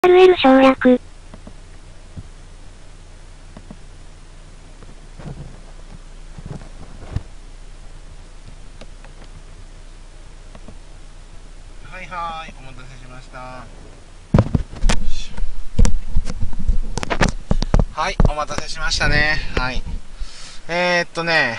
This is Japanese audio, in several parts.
RL 省略。 はいはい、お待たせしました。はい、お待たせしましたね。はい。ね、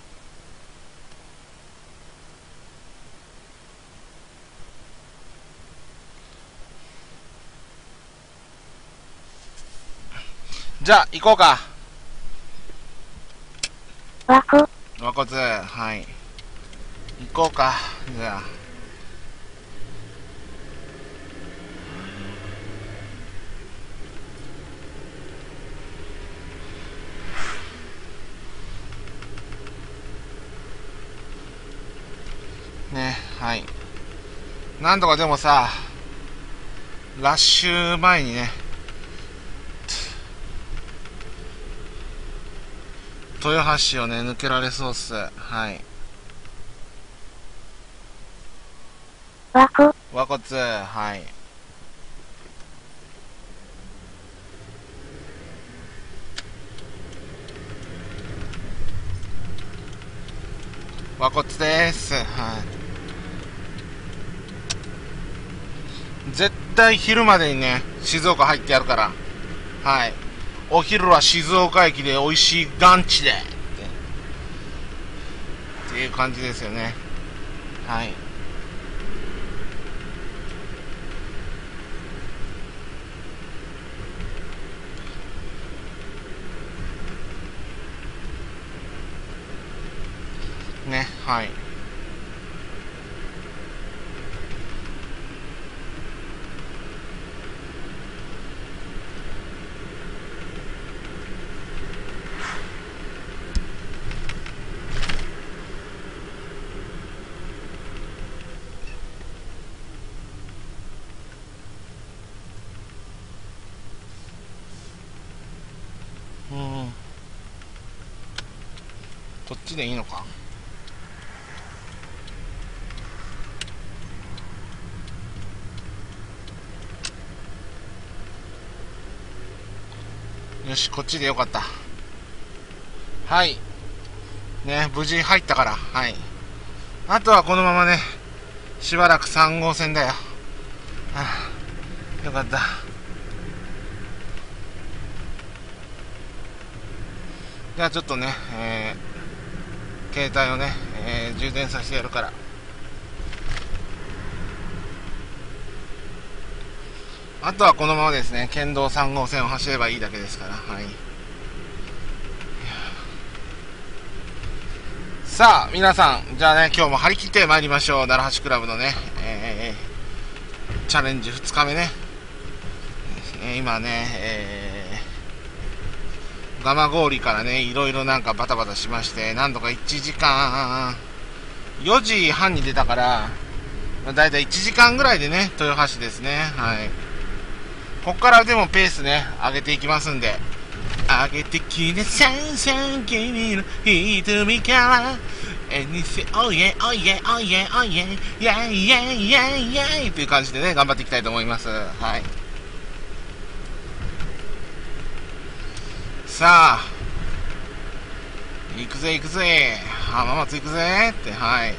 じゃあ、行こうか。 和骨、はい。行こうか。じゃあ。ね、はい。なんとかでもさ、ラッシュ前にね、豊橋をね、抜けられそうっす。はい。 和骨、 はい。和骨です。はい。絶対昼までにね、静岡入ってやるから。はい。お昼は静岡駅で美味しいランチでっていう感じですよね。はい。ね、はい。うん。こっちでいいのか。よし、こっちでよかった。はい。ね、無事入ったから。はい。あとはこのままね、しばらく3号線だよ。はあ、よかった。じゃあちょっとね、携帯をね、充電させてやるから。あとはこのままですね、県道3号線を走ればいいだけですから。はい。さあ、皆さん、じゃあね、今日も張り切ってまいりましょう。奈良橋クラブのね、チャレンジ2日目ね。今ね、蒲郡からね、いろいろなんかバタバタしまして、なんとか1時間、4時半に出たから、だいたい1時間ぐらいでね、豊橋ですね。はい。こっからでもペースね、上げていきますんで。上げてきなさいさ君の瞳からおいえおいえおいえおいえイェイイェイイェイイェイという感じでね、頑張っていきたいと思います。はい。さあ、行くぜ行くぜ、浜松行くぜって、はい。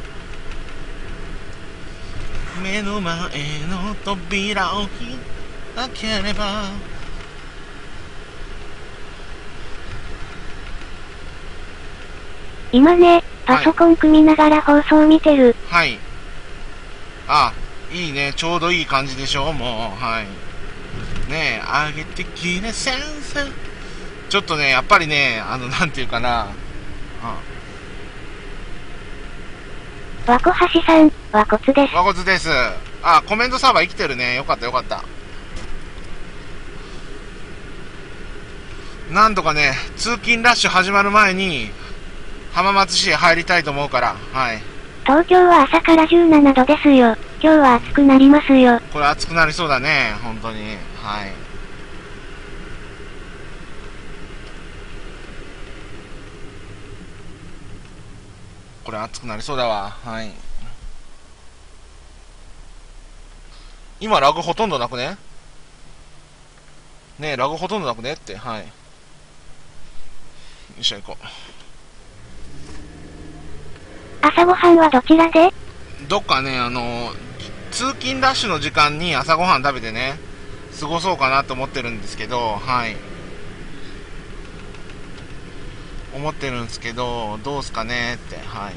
目の前の扉を開ければ、 今ね、パソコン組みながら放送見てる。 はい。あ、いいね。ちょうどいい感じでしょもう。はい。ねえ、あげてきなさんさん。ちょっとね、やっぱりね、なんていうかな。 和子橋さん、和骨です。 和骨です。あ、コメントサーバー生きてるね。よかったよかった。なんとかね、通勤ラッシュ始まる前に、浜松市へ入りたいと思うから、はい。 東京は朝から17度ですよ。今日は暑くなりますよ。 これ暑くなりそうだね、本当に。はい。これ暑くなりそうだわ。はい。今ラグほとんどなくね？ ねえ、ラグほとんどなくねって。はい。よっしゃ、行こう。 朝ごはんはどちらで？ どっかね、通勤ラッシュの時間に朝ごはん食べてね、過ごそうかなと思ってるんですけど、はい。思ってるんですけど、どうすかねって、はい。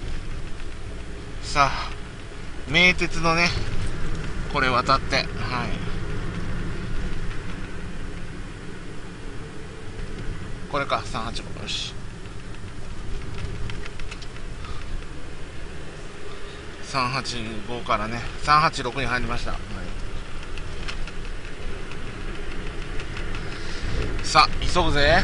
さあ、名鉄のね、これ渡って、はい。これか、385、よし。385からね、386に入りました。はい、さあ、急ぐぜ。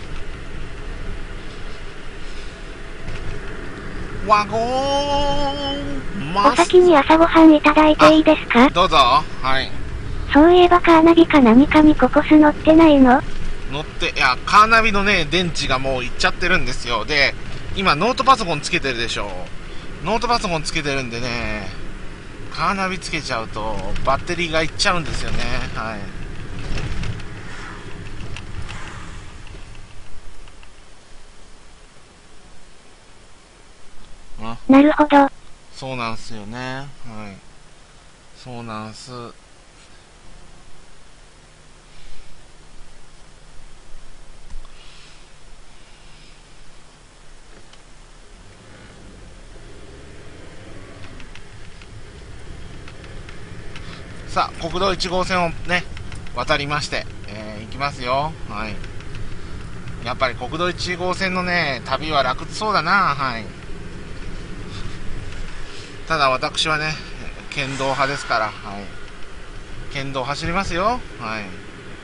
ワゴンマス。 お先に朝ごはんいただいていいですか？ どうぞ。はい。 そういえばカーナビか何かにココス乗ってないの？ 乗って、いや、カーナビのね、電池がもういっちゃってるんですよ。で、今ノートパソコンつけてるでしょ。ノートパソコンつけてるんでね、カーナビつけちゃうとバッテリーがいっちゃうんですよね。はい。 なるほど。 そうなんすよね。はい。そうなんす。さあ、国道1号線をね、渡りまして、行きますよ。はい。やっぱり国道1号線のね、旅は楽そうだな。はい。ただ私はね、県道派ですから、はい。県道走りますよ。はい。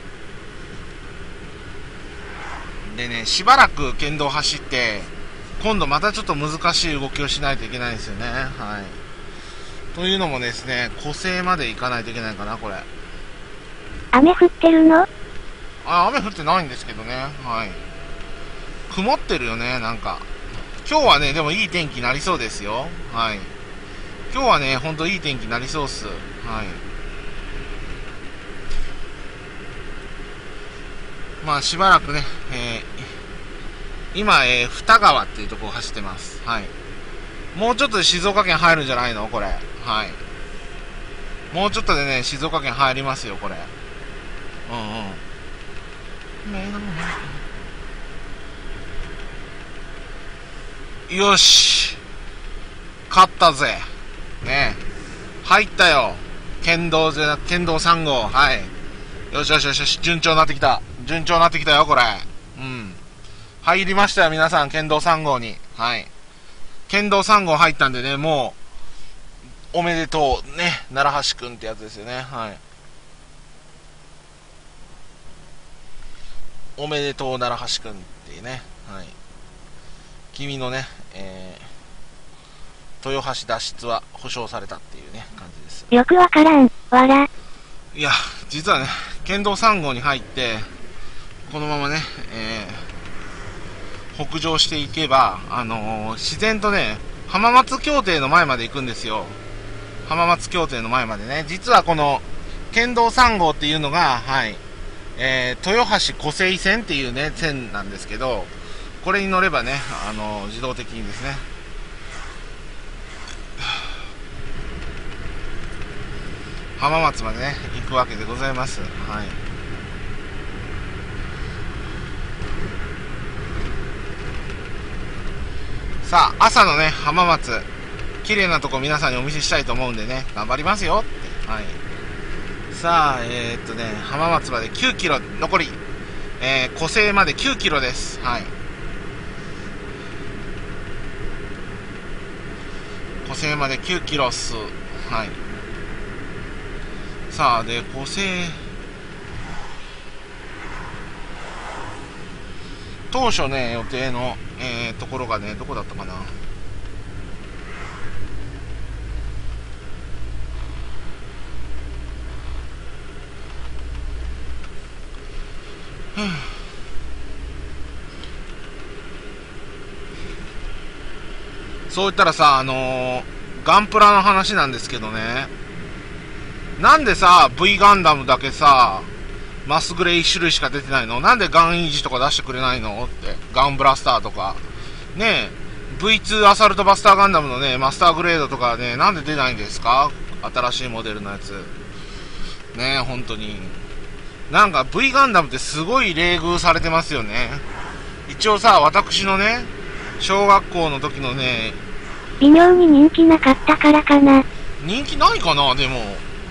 でね、しばらく県道走って、今度またちょっと難しい動きをしないといけないんですよね。はい。というのもですね、湖西まで行かないといけないかな、これ。 雨降ってるの？ 雨降ってないんですけどね。はい。曇ってるよね、なんか。今日はね、でもいい天気になりそうですよ。はい。今日はね、ほんといい天気になりそうっす。はい。まあ、しばらくね、今、二川っていうところを走ってます。はい。もうちょっとで静岡県入るんじゃないのこれ。はい。もうちょっとでね、静岡県入りますよ、これ。うんうん。よし。勝ったぜ。ね入ったよ。県道3号。はい。よしよしよしよし。順調になってきた。順調になってきたよ、これ。うん。入りましたよ、皆さん。県道3号に。はい。県道3号入ったんでね、もう、おめでとう。ね。奈良橋くんってやつですよね。はい。おめでとう、奈良橋くんっていうね。はい。君のね、豊橋脱出は保証されたっていうね、感じです。 よくわからん、わら。 いや、実はね、県道3号に入って、このままね、北上していけば、自然とね、浜松協定の前まで行くんですよ。浜松協定の前までね。実はこの、県道3号っていうのが、はい、豊橋湖西線っていうね、線なんですけど、これに乗ればね、自動的にですね、浜松までね、行くわけでございます。はい。さあ、朝のね、浜松、綺麗なとこ皆さんにお見せしたいと思うんでね、頑張りますよって。はい。さあ、浜松まで9キロ、残り、湖西まで9キロです。はい。湖西まで9キロっす。はい。さあ、で、湖西、当初ね、予定の、ところがね、どこだったかな。そう言ったらさ、ガンプラの話なんですけどね。なんでさ、V ガンダムだけさ、 マスグレー1種類しか出てないの？なんでガンイージとか出してくれないのって。ガンブラスターとか。ねえ、V2 アサルトバスターガンダムのね、マスターグレードとかね、なんで出ないんですか？新しいモデルのやつ。ねえ、本当に。なんか V ガンダムってすごい冷遇されてますよね。一応さ、私のね、小学校の時のね、 微妙に人気なかったからかな。 人気ないかな？でも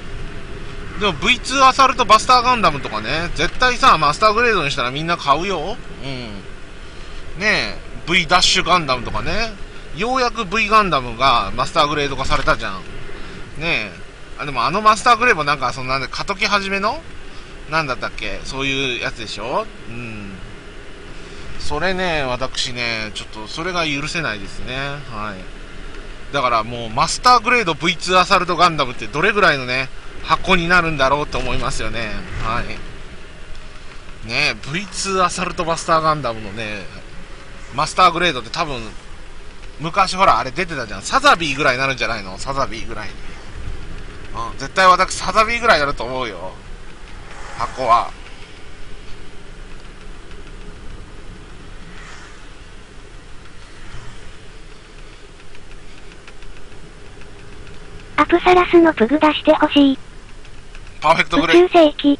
V2 アサルトバスターガンダムとかね、絶対さ、マスターグレードにしたらみんな買うよ。うん。ねえ、V ダッシュガンダムとかね、ようやく V ガンダムがマスターグレード化されたじゃん。ねえ、でもあのマスターグレードなんか、なんで、過渡期始めのなんだったっけ、そういうやつでしょ。うん。それね、私ね、ちょっとそれが許せないですね。はい。だからもうマスターグレード V2 アサルトガンダムってどれぐらいのね、箱になるんだろうと思いますよね。はい。ね、V2 アサルトバスターガンダムのね、マスターグレードって多分、昔ほらあれ出てたじゃん。サザビーぐらいになるんじゃないの？サザビーぐらいに。うん、絶対私サザビーぐらいになると思うよ。箱は。 アプサラスのプグ出してほしい。 パーフェクトグレー宇宙世紀。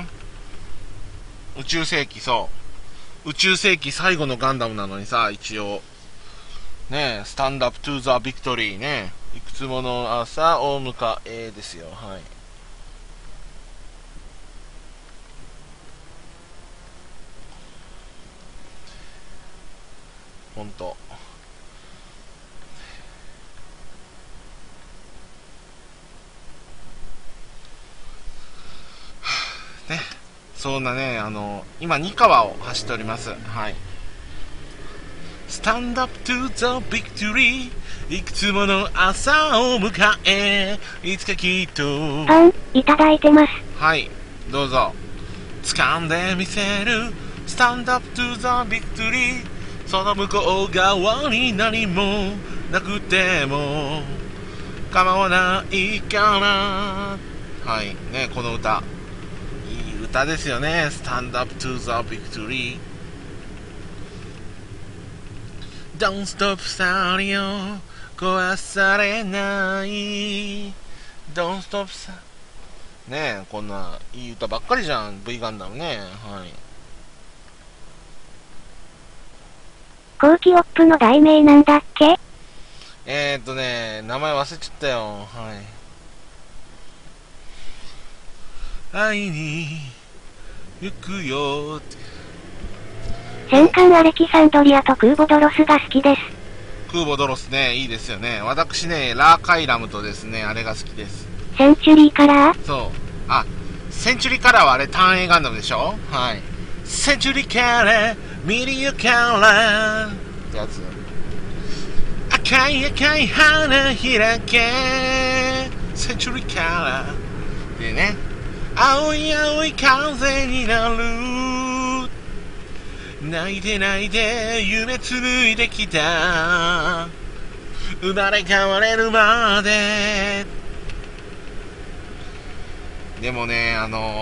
宇宙世紀、そう。宇宙世紀最後のガンダムなのにさ、一応。ねえ、スタンドアップトゥーザビクトリーね。いくつもの朝を迎えですよ。はい。ほんと。ね。そんなね、今、二川を走っております。はい。Stand up to the victory いくつもの朝を迎えいつかきっとパン、いただいてます。 はい、どうぞ。掴んでみせる Stand up to the victory その向こう側に何もなくても構わないからはいね、この歌いい歌ですよね。 Stand up to the victory Don't stop さりよ壊されない Don't stop さねえ、こんないい歌ばっかりじゃん V ガンダムね。はい。 後期オップの題名なんだっけ？ 名前忘れちゃったよ。はい。会いに行くよって戦艦アレキサンドリアと空母ドロスが好きです。 空母ドロスね、いいですよね。私ね、ラーカイラムとですね、あれが好きです。 センチュリーカラー？ そう。あ、センチュリーカラーはあれ、単影ガンダムでしょ？はい。センチュリーカラー、ミリオカラーってやつ。赤い赤い花開け、センチュリーカラー。でね、青い青い風になる。泣いて泣いて夢紡いできた生まれ変われるまで。でもね、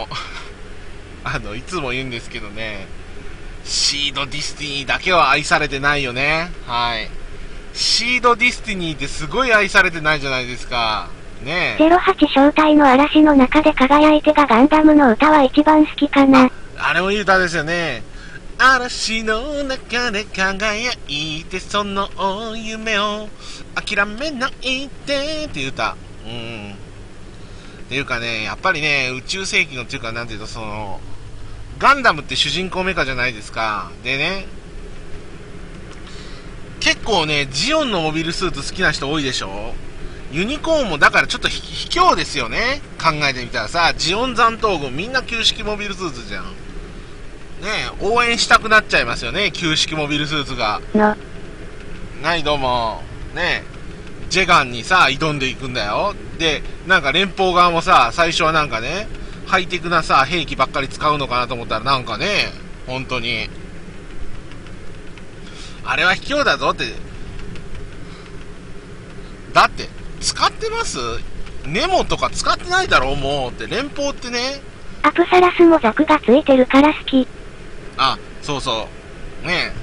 いつも言うんですけどね、シードディスティニーだけは愛されてないよね。はい。シードディスティニーってすごい愛されてないじゃないですか。ねえ。 08正体の嵐の中で輝いてがガンダムの歌は一番好きかな。 あれもいい歌ですよね。嵐の中で輝いてその夢を諦めないでっていう歌。っていうかね、やっぱりね、宇宙世紀のっていうか、なんていうと、ガンダムって主人公メカじゃないですか。でね、結構ね、ジオンのモビルスーツ好きな人多いでしょ。ユニコーンもだからちょっと卑怯ですよね。考えてみたらさ、ジオン残党軍みんな旧式モビルスーツじゃん。ねえ、応援したくなっちゃいますよね、旧式モビルスーツが。はい、どうも。ねえ、ジェガンにさ、挑んでいくんだよ。で、なんか連邦側もさ、最初はなんかね、ハイテクなさ、兵器ばっかり使うのかなと思ったらなんかね、本当に。あれは卑怯だぞって。だって、使ってます？ネモとか使ってないだろうもうって。連邦ってね、 アプサラスもザクがついてるから好き。 あ、そうそう。ね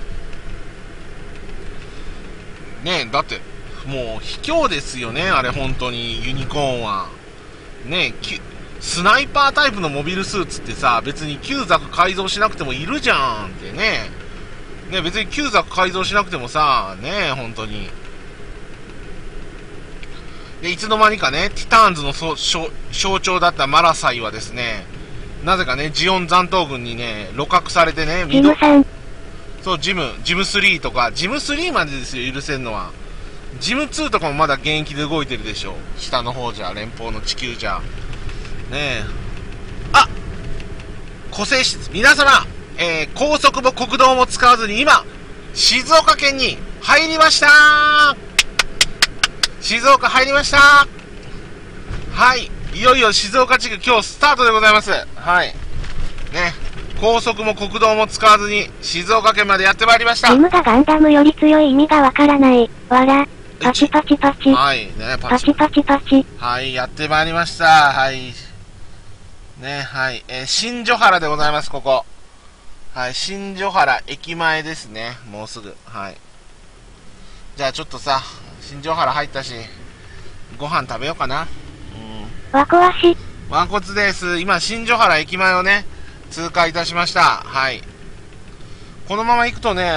え。ねえ、だって、もう、卑怯ですよね、あれ、本当に、ユニコーンは。ねえ、スナイパータイプのモビルスーツってさ、別に旧ザク改造しなくてもいるじゃんってね。ねえ、別に旧ザク改造しなくてもさ、ねえ、本当に。で、いつの間にかね、ティターンズの象徴だったマラサイはですね、なぜかね、ジオン残党軍にね、露獲されてね、 ジムさん。 そう、ジム3とか、ジム3までですよ、許せんのは。ジム2とかもまだ現役で動いてるでしょ。下の方じゃ、連邦の地球じゃ。ねえ。あ、個性質、皆様、高速も国道も使わずに今、静岡県に入りましたー。静岡入りました。はい。いよいよ静岡地区今日スタートでございます。はい。ね。高速も国道も使わずに静岡県までやってまいりました。 ジムがガンダムより強い意味がわからない。わら。パチパチパチ。 はい。ね。 パチパチパチ。 はい。やってまいりました。はい。ね。はい。新所原でございます、ここ。はい。新所原駅前ですね。もうすぐ。はい。じゃあちょっとさ、新庄原入ったし、ご飯食べようかな。 わこわし。 わんこつです。今、新庄原駅前をね、通過いたしました。はい。このまま行くとね、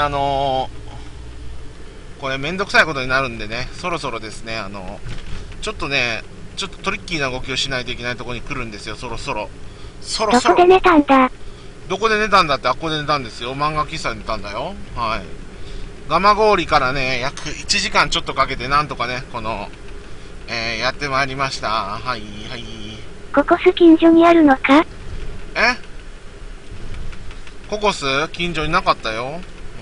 これめんどくさいことになるんでね、そろそろですね、ちょっとトリッキーな動きをしないといけないところに来るんですよ、そろそろ。 どこで寝たんだ？ どこで寝たんだって、あっこで寝たんですよ。漫画喫茶で寝たんだよ。はい。蒲郡からね、約1時間ちょっとかけて、なんとかね、やってまいりました。はい、はい。 ココス近所にあるのか？ ココス近所になかったよ。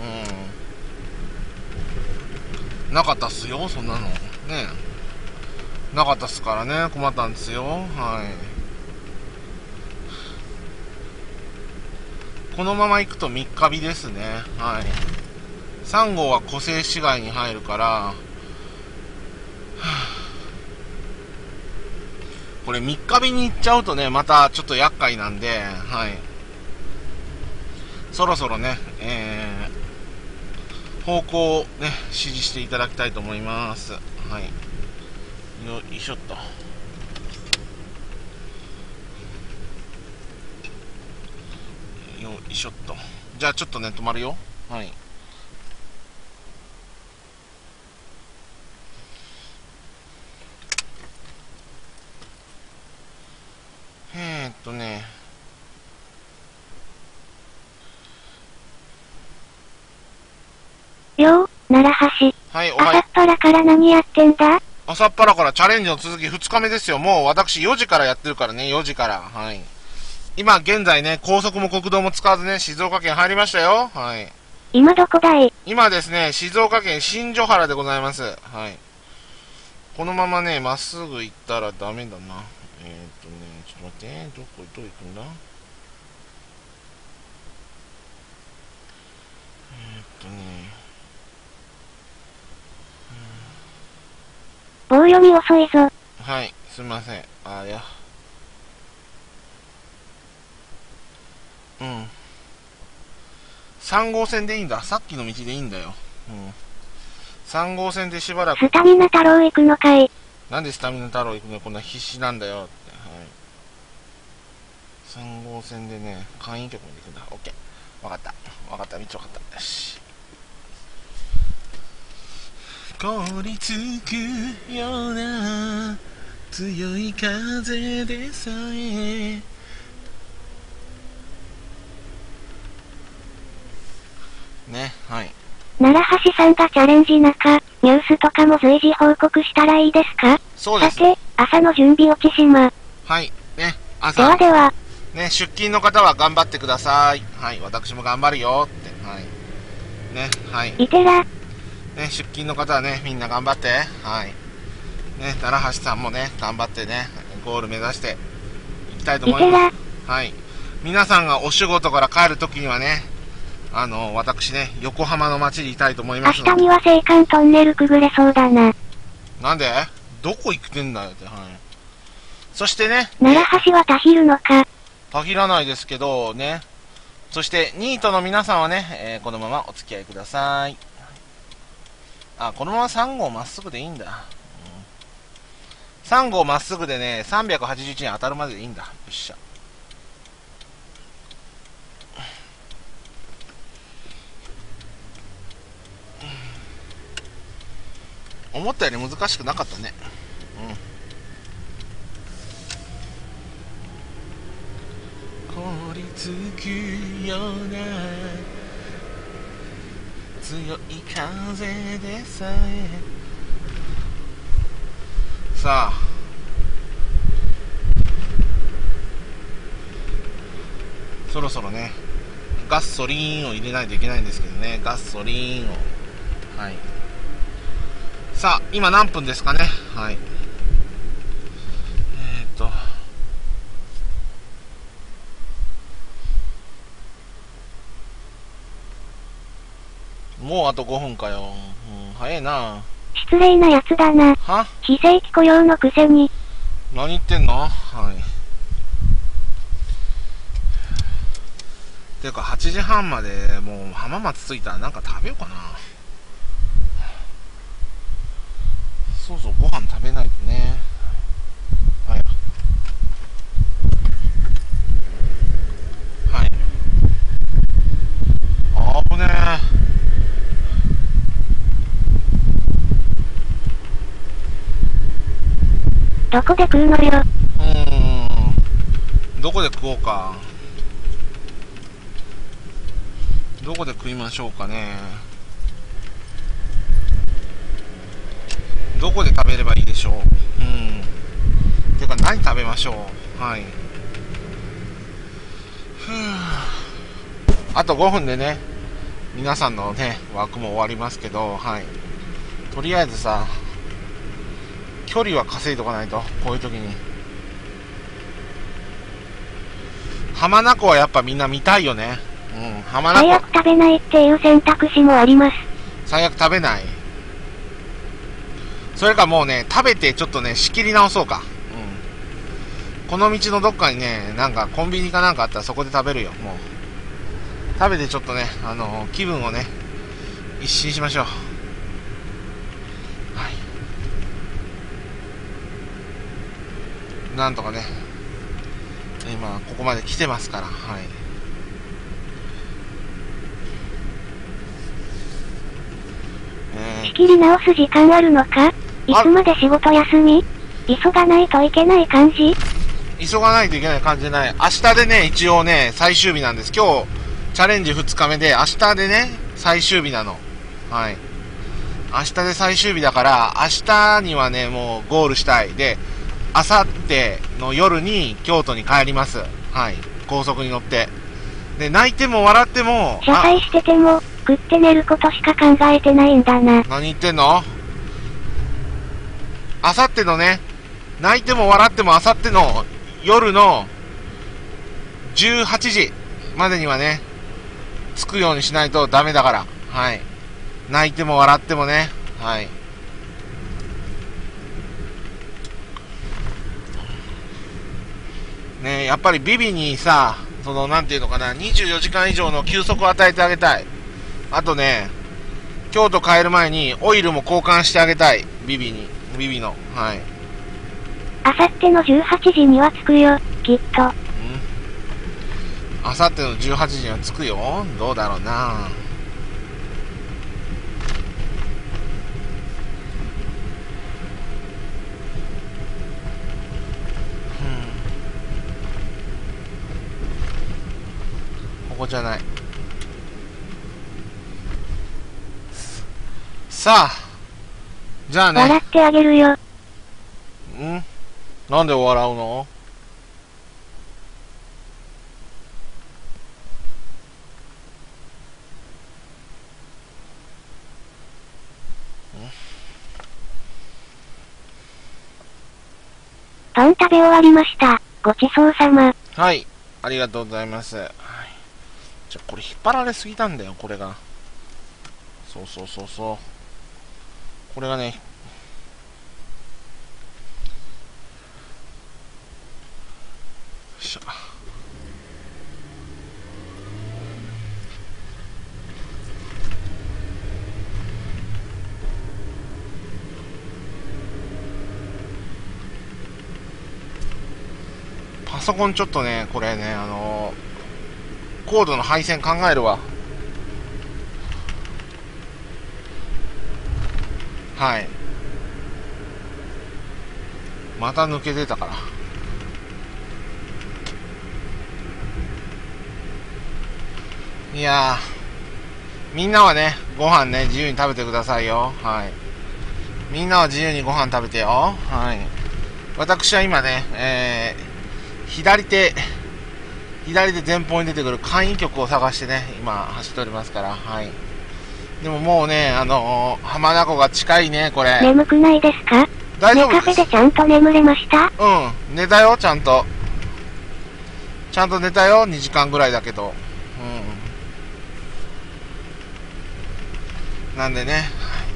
なかったっすよ、そんなの。ねなかったっすからね、困ったんですよ。はい。このまま行くと3日日ですね。はい。3号は湖西市街に入るから、これ3日日に行っちゃうとね、またちょっと厄介なんで、はい。そろそろね、方向をね、指示していただきたいと思います。はい。よいしょっと。よいしょっと。じゃあちょっとね、止まるよ。はい。 よう、奈良橋。 はい、 朝っぱらから何やってんだ？ 朝っぱらからチャレンジの続き2日目ですよ。もう私4時からやってるからね、4時から。はい。今現在ね、高速も国道も使わずね、静岡県入りましたよ。はい。 今どこだい？ 今ですね、静岡県新所原でございます。はい。このままね、まっすぐ行ったらダメだな。ちょっと待って、どう行くんだ？ 棒読み遅いぞ。 はい、すみません。3号線でいいんだ。さっきの道でいいんだよ。3号線でしばらく。 スタミナ太郎行くのかい？ なんでスタミナ太郎行くの？こんな必死なんだよって。はい。3号線でね、簡易局まで行くんだ。オッケー。わかった。道わかった。よし。凍りつくような強い風でさえね、はい。 奈良橋さんがチャレンジ中、ニュースとかも随時報告したらいいですか？ そうです。 さて、朝の準備落ちしま。 はい、ね、朝。 では。 ね、出勤の方は頑張ってください。はい、私も頑張るよって。はい。ね、はい。 いてら。 ね、出勤の方はね、みんな頑張って。はい。ね、奈良橋さんもね、頑張ってね、ゴール目指していきたいと思います。はい。皆さんがお仕事から帰るときにはね、私ね、横浜の街にいたいと思いますので。 明日には青函トンネルくぐれそうだな。 なんで？どこ行くてんだよって、はい。そしてね。 奈良橋はたひるのか。 限らないですけどね。そしてニートの皆さんはね、このままお付き合いください。あ、このまま3号まっすぐでいいんだ、3号まっすぐでね、381に当たるまででいいんだ。よっしゃ。思ったより難しくなかったね。凍りつくような強い風でさえ。さあ、そろそろね、ガソリンを入れないといけないんですけどね。ガソリンを、はい。さあ、今何分ですかね。はい。もうあと5分かよ。早いな。 失礼なやつだな。 は？ 非正規雇用のくせに。 何言ってんの？はい。ていうか8時半までもう浜松着いたらなんか食べようかな。そうそう、ご飯食べないとね。はい。はい。あぶねえ。 どこで食うのよ。 どこで食おうか。どこで食いましょうかね。どこで食べればいいでしょう。てか何食べましょう。はい。あと5分でね、皆さんのね、枠も終わりますけど、はい。とりあえずさ、距離は稼いとかないと、こういう時に。浜名湖はやっぱみんな見たいよね。浜名湖。 最悪食べないっていう選択肢もあります。 最悪食べない。それかもうね、食べてちょっとね、仕切り直そうか。この道のどっかにね、なんかコンビニかなんかあったらそこで食べるよ、もう。食べてちょっとね、気分をね、一新しましょう。はい。なんとかね、今、ここまで来てますから、はい。 仕切り直す時間あるのか？いつまで仕事休み？急がないといけない感じ？ 急がないといけない感じじゃない。明日でね、一応ね、最終日なんです。今日、チャレンジ2日目で、明日でね、最終日なの。はい。明日で最終日だから、明日にはね、もうゴールしたい。で、明後日の夜に京都に帰ります。はい。高速に乗って。で、泣いても笑っても、 謝罪してても、食って寝ることしか考えてないんだな。 何言ってんの？明後日のね、泣いても笑っても明後日の夜の18時までにはね、着くようにしないとダメだから。はい。泣いても笑ってもね。はい。ね、やっぱりビビにさ、なんていうのかな、24時間以上の休息を与えてあげたい。あとね、京都帰る前にオイルも交換してあげたい。ビビの。はい。 あさっての18時には着くよ、きっと。 あさっての18時には着くよ。どうだろうな。ここじゃない。さあ、じゃあね。 笑ってあげるよ。 なんで笑うの？ パン食べ終わりました。ごちそうさま。 はい、ありがとうございます。はい、これ引っ張られすぎたんだよ、これが。そう。これがね、よいしょ。 パソコンちょっとね、これね、コードの配線考えるわ。はい。また抜けてたから。いやー、みんなはね、ご飯ね、自由に食べてくださいよ。はい。みんなは自由にご飯食べてよ。はい。私は今ね、左手前方に出てくる簡易曲を探してね、今走っておりますから。はい。でももうね、浜名湖が近いね、これ。 眠くないですか？ 大丈夫です。 カフェでちゃんと眠れました？ うん、寝たよ、ちゃんと。ちゃんと寝たよ、2時間ぐらいだけど。うん。なんでね。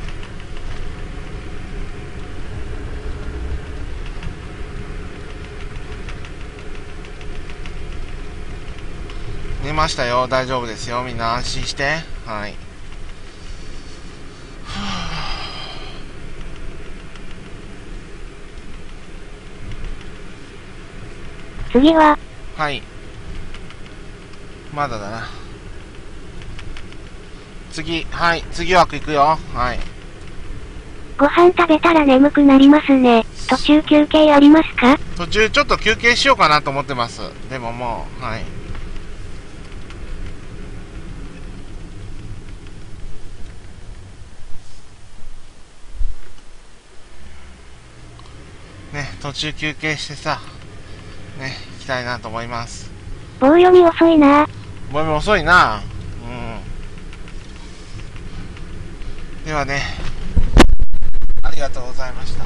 寝ましたよ、大丈夫ですよ、みんな安心して。はい。 次は？ はい。まだだな。次、はい、次枠行くよ。はい。 ご飯食べたら眠くなりますね。途中休憩ありますか？ 途中ちょっと休憩しようかなと思ってます。でももう、はい。ね、途中休憩してさ、ね、行きたいなと思います。 棒読み遅いな。 棒読み遅いな。ではね、ありがとうございました。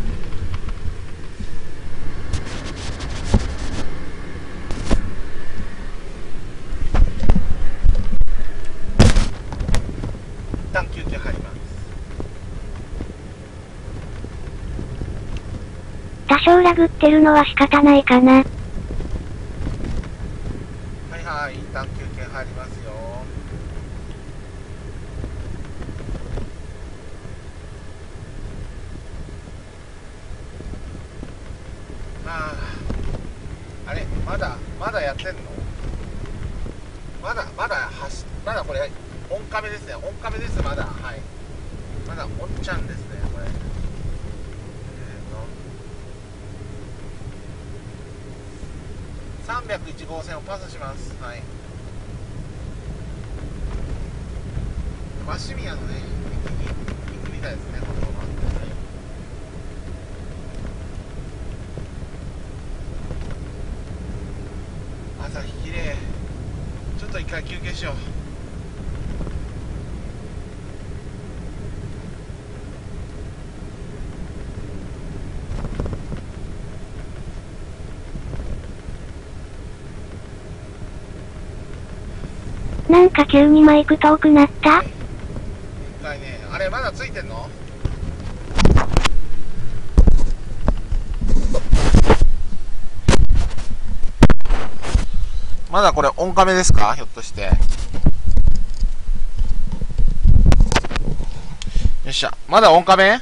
一旦休憩入ります。 多少ラグってるのは仕方ないかな。 はいはい、一旦休憩入りますよ。あれ、まだやってんの？まだこれ、オンカメですね。オンカメです、まだ。はい。まだオンちゃんですね、これ。301号線をパスします。はい。鷲宮のね、駅に行くみたいですね、このまま。朝日きれい。ちょっと一回休憩しよう。 なんか急にマイク遠くなった？ 一回ね、あれまだついてんの？まだこれオンカメですか？ひょっとして。よっしゃ。まだオンカメ？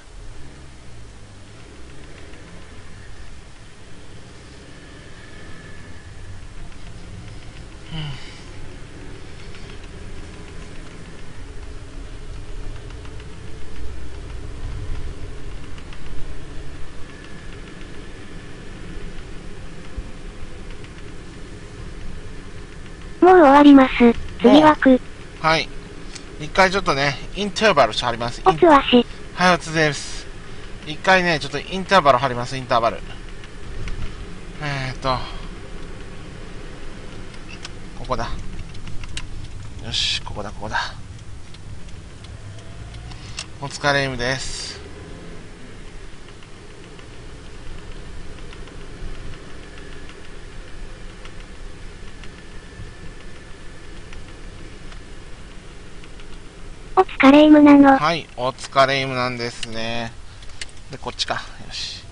もう終わります。次枠。 はい。一回ちょっとね、インターバル張ります。 おつわし。 はい、おつです。一回ね、ちょっとインターバル張ります、インターバル。ここだ。よし、ここだ。お疲れイムです。 お疲れイムなの。 はい、お疲れイムなんですね。で、こっちか。よし。